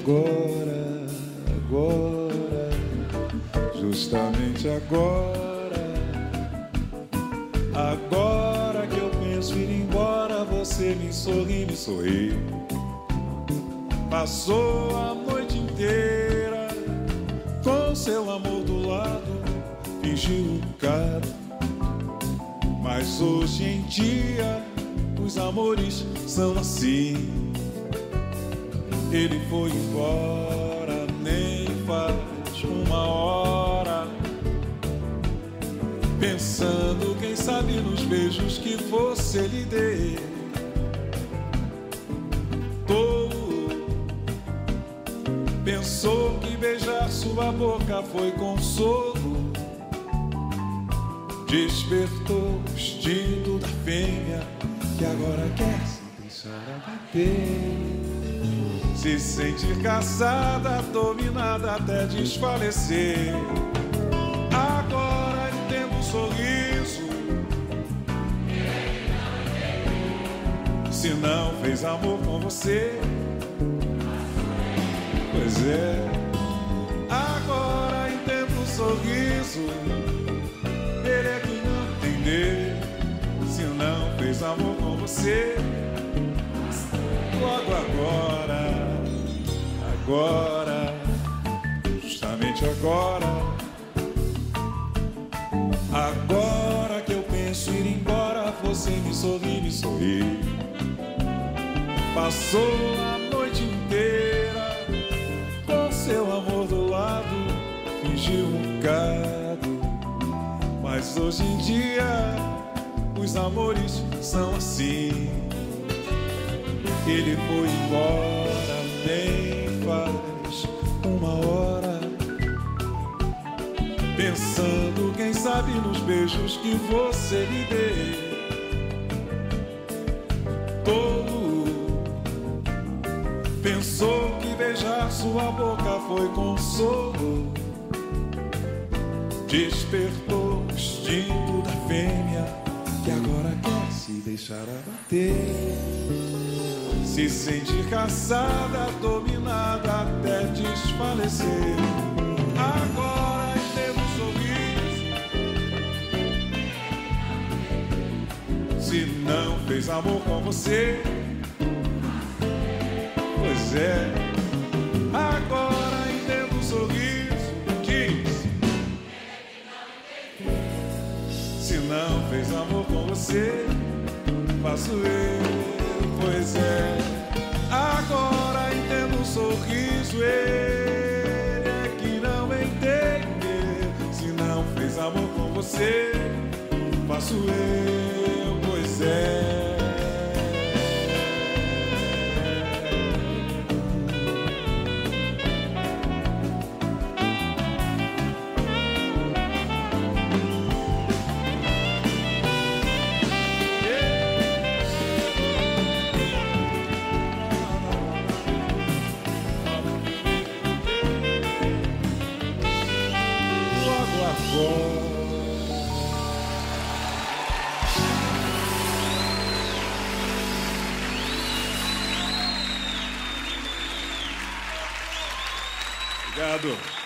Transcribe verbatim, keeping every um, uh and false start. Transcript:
agora, agora, justamente agora, agora que eu penso ir embora, você me sorri, me sorri. Passou a noite inteira com seu amor do lado, fingiu um bocado, mas hoje em dia os amores são assim. Ele foi embora, nem faz uma hora, pensando, quem sabe, nos beijos que você lhe deu. Tolo, pensou que beijar sua boca foi consolo, despertou o instinto da fêmea que agora quer se deixar abater. Se sentir caçada, dominada até desfalecer. Agora entendo o sorriso. Se não fez amor com você, pois é. Agora entendo o sorriso. Ele é que não entendeu. Se não fez amor com você, logo agora, agora, justamente agora, agora que eu penso ir embora, você me sorri, me sorri. Passou a noite inteira com seu amor do lado, fingiu um bocado, mas hoje em dia os amores são assim. Ele foi embora, nem faz uma hora, pensando, quem sabe, nos beijos que você lhe deu. Tolo, pensou que beijar sua boca foi consolo, despertou o instinto da fêmea que agora quer se deixar abater. Se sentir caçada, dominada até desfalecer. Agora entendo o sorriso. Se não fez amor com você, pois é. Agora entendo o sorriso. Diz. Se não fez amor com você, faço eu. Pois é, agora entendo o sorriso. Ele é que não entende. Se não fez amor com você, faço eu, pois é. Obrigado.